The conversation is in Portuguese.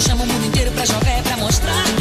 Eu chamo o mundo inteiro pra jogar, é pra mostrar